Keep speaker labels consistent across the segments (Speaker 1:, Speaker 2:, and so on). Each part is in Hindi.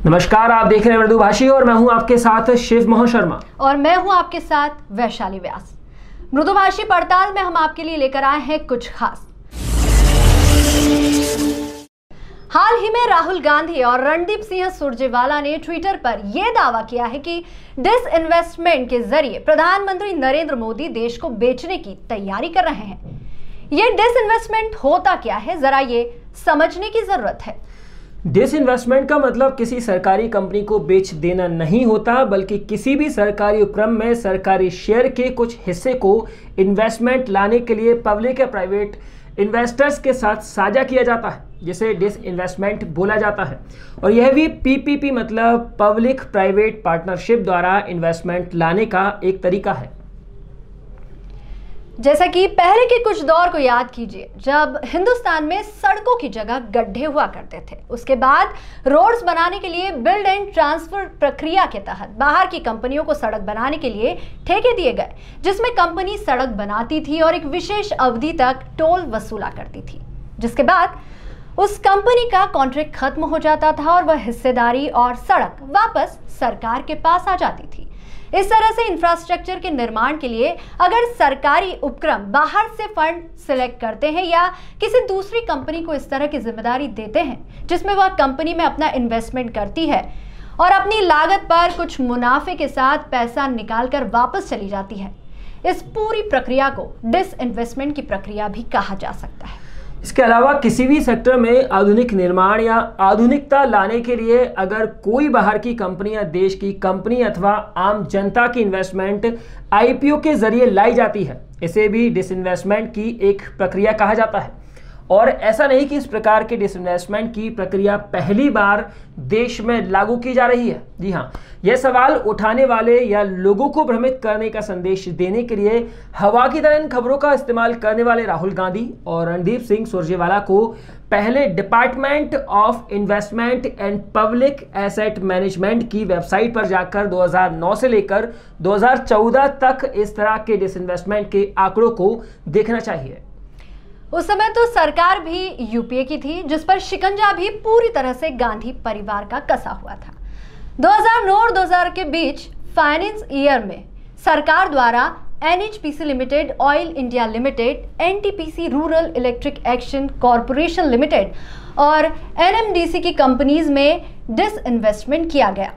Speaker 1: नमस्कार, आप देख रहे हैं मृदुभाषी और मैं हूं आपके साथ शिव मोहन शर्मा
Speaker 2: और मैं हूं आपके साथ वैशाली व्यास। मृदुभाषी पड़ताल में हम आपके लिए लेकर आए हैं कुछ खास। हाल ही में राहुल गांधी और रणदीप सिंह सुरजेवाला ने ट्विटर पर यह दावा किया है कि डिसइन्वेस्टमेंट के जरिए प्रधानमंत्री नरेंद्र मोदी देश को बेचने की तैयारी कर रहे हैं। ये डिसइन्वेस्टमेंट होता क्या है, जरा ये समझने की जरूरत है।
Speaker 1: डिसइन्वेस्टमेंट का मतलब किसी सरकारी कंपनी को बेच देना नहीं होता, बल्कि किसी भी सरकारी उपक्रम में सरकारी शेयर के कुछ हिस्से को इन्वेस्टमेंट लाने के लिए पब्लिक या प्राइवेट इन्वेस्टर्स के साथ साझा किया जाता है, जिसे डिसइन्वेस्टमेंट बोला जाता है। और यह भी पीपीपी मतलब पब्लिक प्राइवेट पार्टनरशिप द्वारा इन्वेस्टमेंट लाने का एक तरीका है।
Speaker 2: जैसा कि पहले के कुछ दौर को याद कीजिए, जब हिंदुस्तान में सड़कों की जगह गड्ढे हुआ करते थे। उसके बाद रोड्स बनाने के लिए बिल्ड एंड ट्रांसफर प्रक्रिया के तहत बाहर की कंपनियों को सड़क बनाने के लिए ठेके दिए गए, जिसमें कंपनी सड़क बनाती थी और एक विशेष अवधि तक टोल वसूला करती थी, जिसके बाद उस कंपनी का कॉन्ट्रैक्ट खत्म हो जाता था और वह हिस्सेदारी और सड़क वापस सरकार के पास आ जाती थी। इस तरह से इंफ्रास्ट्रक्चर के निर्माण के लिए अगर सरकारी उपक्रम बाहर से फंड सिलेक्ट करते हैं या किसी दूसरी कंपनी को इस तरह की जिम्मेदारी देते हैं जिसमें वह कंपनी में अपना इन्वेस्टमेंट करती है और अपनी लागत पर कुछ मुनाफे के साथ पैसा निकालकर वापस चली जाती है, इस पूरी प्रक्रिया को डिसइन्वेस्टमेंट की प्रक्रिया भी कहा जा सकता है।
Speaker 1: इसके अलावा किसी भी सेक्टर में आधुनिक निर्माण या आधुनिकता लाने के लिए अगर कोई बाहर की कंपनी या देश की कंपनी अथवा आम जनता की इन्वेस्टमेंट आईपीओ के जरिए लाई जाती है, इसे भी डिसइन्वेस्टमेंट की एक प्रक्रिया कहा जाता है। और ऐसा नहीं कि इस प्रकार के डिसइन्वेस्टमेंट की प्रक्रिया पहली बार देश में लागू की जा रही है। जी हाँ, यह सवाल उठाने वाले या लोगों को भ्रमित करने का संदेश देने के लिए हवा की तरह इन खबरों का इस्तेमाल करने वाले राहुल गांधी और रणदीप सिंह सुरजेवाला को पहले Department of Investment and Public Asset Management की वेबसाइट पर जाकर 2009 से लेकर 2014 तक इस तरह के डिसइन्वेस्टमेंट के आंकड़ों को देखना चाहिए।
Speaker 2: उस समय तो सरकार भी यूपीए की थी, जिस पर शिकंजा भी पूरी तरह से गांधी परिवार का कसा हुआ था। 2009 और 2000 के बीच फाइनेंस ईयर में सरकार द्वारा NHPC Limited, Oil India Limited, NTPC Rural Electric Action Corporation Limited और एनएमडीसी की कंपनीज में डिसइन्वेस्टमेंट किया गया।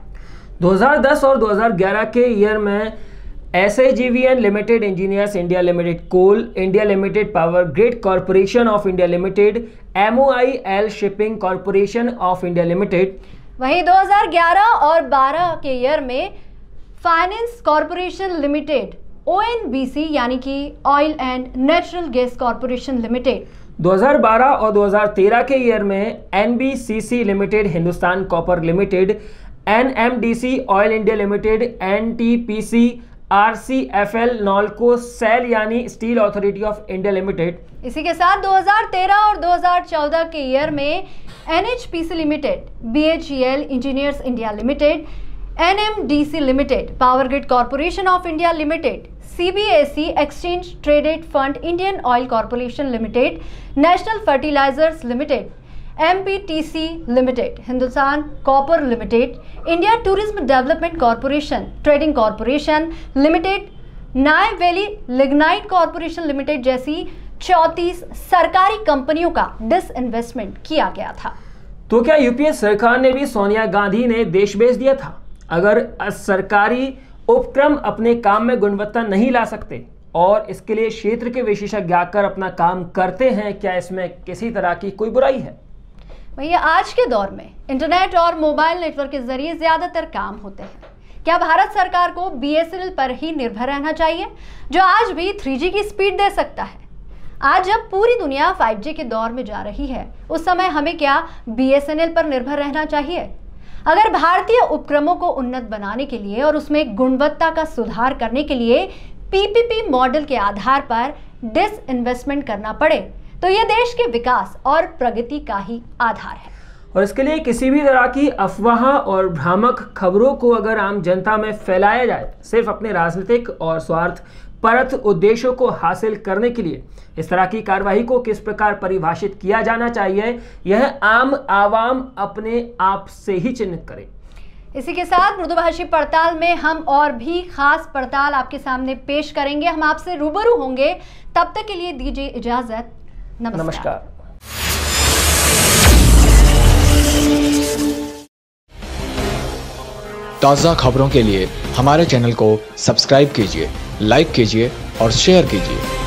Speaker 1: 2010 और 2011 के ईयर में SAGVN Limited, Engineers India Limited Coal, India Limited Power Grid Corporation of India Limited, MOIL Shipping Corporation of India Limited.
Speaker 2: वहीं 2011 और 12 के ईयर में फाइनेंस कॉरपोरेशन लिमिटेड, ओएनबीसी यानी कि Oil and Natural Gas Corporation Limited.
Speaker 1: 2012 और 2013 के ईयर में NBCC Limited, Hindustan Copper Limited, NMDC Oil India Limited, NTPC, RCFL, Nalco, SAIL यानी Steel Authority of India Limited.
Speaker 2: इसी के साथ 2013 और 2014 के ईयर में NHPC Limited, BHEL, Engineers India Limited, NMDC Limited, Power Grid Corporation of India Limited, CBSE Exchange Traded Fund, Indian Oil Corporation Limited, National Fertilizers Limited, MPTC limited, Hindustan Copper Limited, India Tourism Development Corporation Trading Corporation Limited, Neyveli Lignite Corporation Limited जैसी 34 सरकारी कंपनियों का डिसइन्वेस्टमेंट किया गया था।
Speaker 1: तो क्या यूपीए सरकार ने भी सोनिया गांधी ने देश बेच दिया था? अगर सरकारी उपक्रम अपने काम में गुणवत्ता नहीं ला सकते और इसके लिए क्षेत्र के विशेषज्ञ आकर अपना काम करते हैं, क्या इसमें किसी तरह की कोई बुराई है?
Speaker 2: भैया, आज के दौर में इंटरनेट और मोबाइल नेटवर्क के जरिए ज्यादातर काम होते हैं। क्या भारत सरकार को बीएसएनएल पर ही निर्भर रहना चाहिए, जो आज भी 3G की स्पीड दे सकता है? आज जब पूरी दुनिया 5G के दौर में जा रही है, उस समय हमें क्या बीएसएनएल पर निर्भर रहना चाहिए? अगर भारतीय उपक्रमों को उन्नत बनाने के लिए और उसमें गुणवत्ता का सुधार करने के लिए पीपीपी मॉडल के आधार पर डिसइन्वेस्टमेंट करना पड़े, तो यह देश के विकास और प्रगति का ही आधार है।
Speaker 1: और इसके लिए किसी भी तरह की अफवाह और भ्रामक खबरों को अगर आम जनता में फैलाया जाए, सिर्फ अपने राजनीतिक और स्वार्थ परत उद्देश्यों को हासिल करने के लिए, इस तरह की कार्रवाई को किस प्रकार परिभाषित किया जाना चाहिए, यह आम आवाम अपने आप से ही चिन्हित करे।
Speaker 2: इसी के साथ मृदुभाषी पड़ताल में हम और भी खास पड़ताल आपके सामने पेश करेंगे। हम आपसे रूबरू होंगे, तब तक के लिए दीजिए इजाजत। नमस्कार।
Speaker 3: ताज़ा खबरों के लिए हमारे चैनल को सब्सक्राइब कीजिए, लाइक कीजिए और शेयर कीजिए।